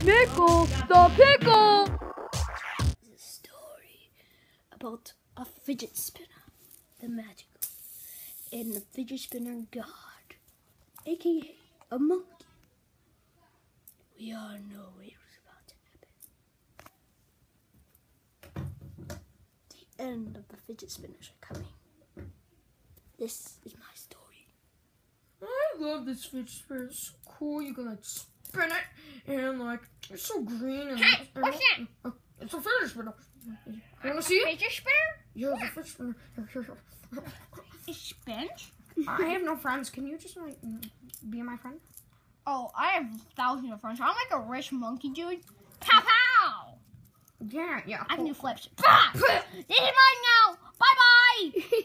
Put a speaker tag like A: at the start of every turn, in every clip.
A: Pickle, the pickle!
B: It's a story about a fidget spinner, the magical, and the fidget spinner god, aka a monkey. We all know it was about to happen. The end of the fidget spinners are coming. This is my story.
A: I love this fidget spinner. It's so cool. You can like spin it and like it's so green. And
C: Hey, what's that?
A: It's a fidget spinner. You wanna see it?
C: Fidget spinner?
A: Yeah, it's a fidget spinner. Here.
C: It spins?
A: I have no friends. Can you just like be my friend?
C: Oh, I have thousands of friends. I'm like a rich monkey dude. Pow pow!
A: Yeah.
C: I can do flips. Bah! This is mine now! Bye bye!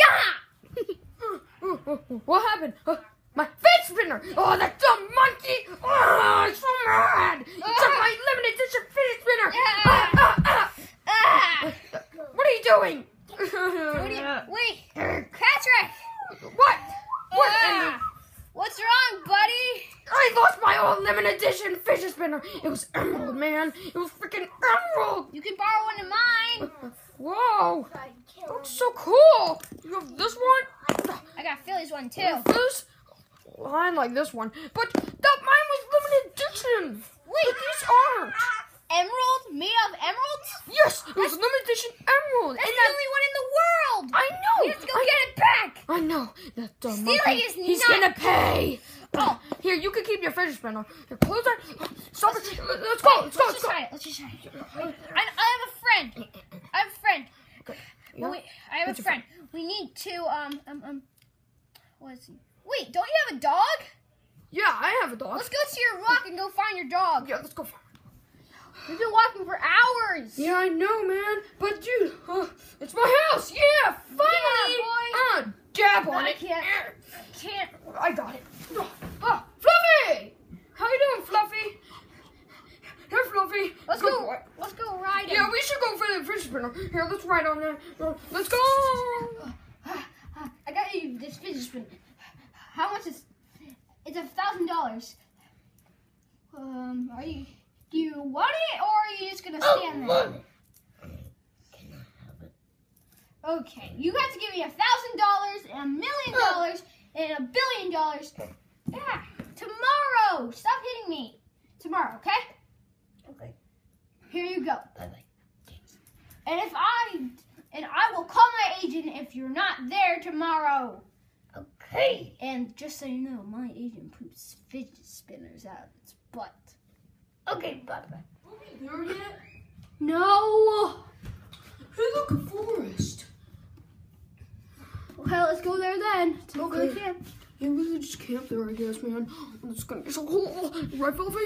C: Yeah!
A: What happened? My fidget spinner! Oh, that dumb monkey! Oh, I'm so mad! He took my limited edition fidget spinner!
C: Ah!
A: What are you doing?
C: Wait, Patrick!
A: What?
C: Ah! What's wrong, buddy?
A: I lost my old limited edition fidget spinner. It was emerald, man. It was freaking emerald.
C: You can borrow one of mine.
A: Whoa. That's so cool. You have this one?
C: I got Philly's one too.
A: This? Well, I like this one. But that mine was limited edition.
C: Wait,
A: These aren't.
C: Emerald? Made of emeralds?
A: Yes, it was limited edition emerald.
C: That's
A: And
C: the only one in the world.
A: I know.
C: We have to go get it back.
A: I know. That dumb
C: Stealing
A: monkey.
C: is
A: He's
C: not-
A: gonna pay.
C: Oh.
A: Here, you can keep your fidget spinner. Here, close that. Stop it. Let's go. Let's
C: Let's just try it. I have a friend.
A: Yeah.
C: Wait, I have
A: What's
C: a
A: your
C: friend. We need to, what is he? Wait, don't you have a dog?
A: Yeah, I have a dog.
C: Let's go to your rock and go find your dog.
A: Yeah, let's go.
C: We've been walking for hours.
A: Yeah, I know, man. But dude, it's my house. Yeah, finally.
C: Yeah,
A: Dab
C: No,
A: on
C: I
A: it.
C: can't. Can't.
A: I got it. Fluffy. How you doing, Fluffy? Here, Fluffy.
C: Let's
A: Good
C: go.
A: boy.
C: Let's go riding.
A: Yeah, we should go for the fidget spinner. Here, let's ride on there. Let's go.
C: I got you this fidget spinner. How much is? It's $1,000. Do you want it, or are you just gonna stand there?
B: Can I have it?
C: Okay, you have to give me $1,000 and $1 million and $1 billion. Yeah, tomorrow. Stop hitting me. Tomorrow, okay?
B: Okay.
C: Here you go.
B: Bye-bye.
C: And I will call my agent if you're not there tomorrow.
B: Okay.
C: And just so you know, my agent poops fidget spinners out of its butt.
B: Okay, bye-bye.
A: Are we there yet?
C: No.
A: Hey, look, a forest.
C: Well, let's go there then.
A: Okay.
C: Go camp.
A: You really just camp there, I guess, man. It's gonna be so cool. Right, Fluffy?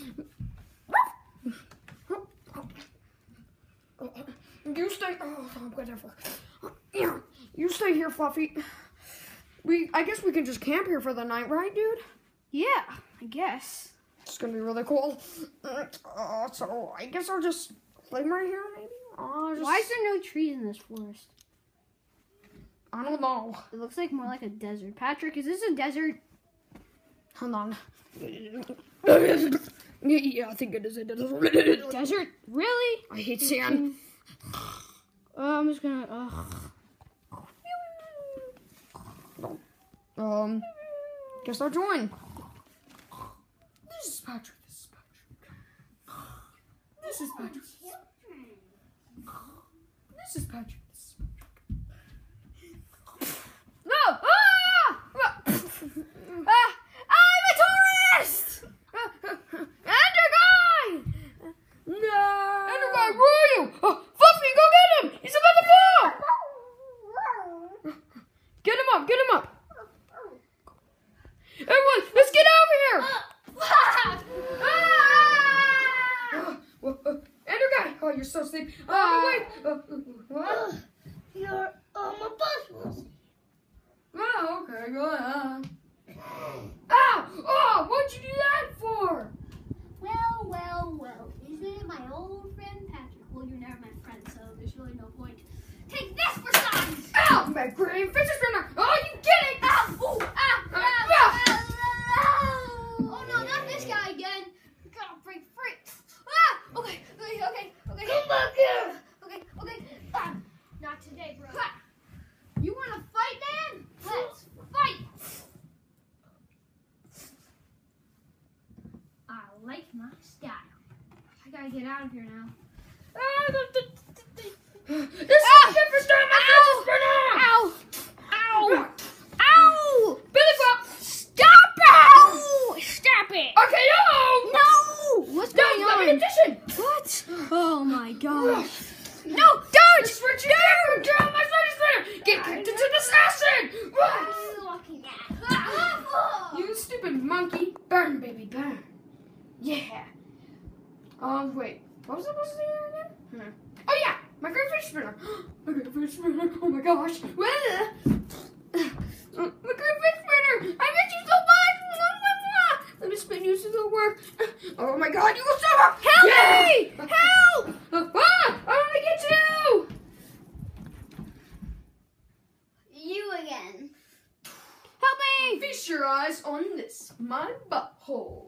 A: You stay. Oh, whatever. Yeah, you stay here, Fluffy. I guess we can just camp here for the night, right, dude?
C: Yeah, I guess.
A: It's gonna be really cool. So I guess I'll just live right here, maybe.
C: Why is there no trees in this forest?
A: I don't know.
C: It looks like more like a desert. Patrick, is this a desert?
A: Hold on. Yeah, I think it is.
C: Desert? Really?
A: I hate sand.
C: I'm just gonna.
A: Guess I'll join. This is Patrick. This is Patrick. This is Patrick. No! I'm a tourist! Ender guy! No! Ender guy, where are you? Fluffy, go get him! He's about to fall! Get him up! Everyone, let's get over here! Ender guy! Oh, you're so sleepy. Wait!
B: You're my boss.
A: Oh, okay, go ahead. Ow! Oh, what'd you do that for?
C: Well. Isn't it my old friend Patrick? Well, you're never my friend, so there's really no point. Take this for size!
A: Ow! My green fidget spinner! Oh, you get it! Ow! Ooh!
C: Oh no, not this guy again. We gotta break free. like my style. I gotta get out of here now.
A: This pepper stone my fidget spinner!
B: Ow! Ow! Ow!
A: Billy Bob!
B: Stop it! Ow! Stop it!
A: RKO!
B: No! What's going
A: No,
B: on?
A: edition!
B: What? Oh my gosh.
A: No, don't! Switch your camera down my fidget spinner! Get kicked into this acid!
C: What are you looking at? Awful!
A: You stupid monkey. Burn, baby, burn. Yeah. Wait. What was I supposed to do again? Oh, yeah. My great fidget spinner. My great fidget spinner. Oh, my gosh. My great fidget spinner. I miss you so much. Let me spin you so it'll work. Oh, my God. You will stop.
B: Help
A: Yeah.
B: me! Help!
A: I want to get you.
C: You again.
B: Help me!
A: Feast your eyes on this. My butthole.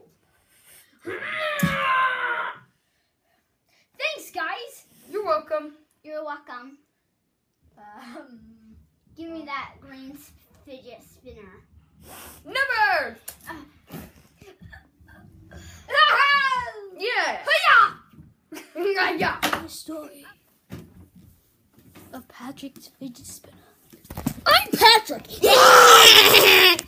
C: Thanks, guys.
A: You're welcome.
C: You're welcome. Give me that green fidget spinner.
A: Never. Yeah. Yeah.
B: The story of Patrick's fidget spinner. I'm Patrick!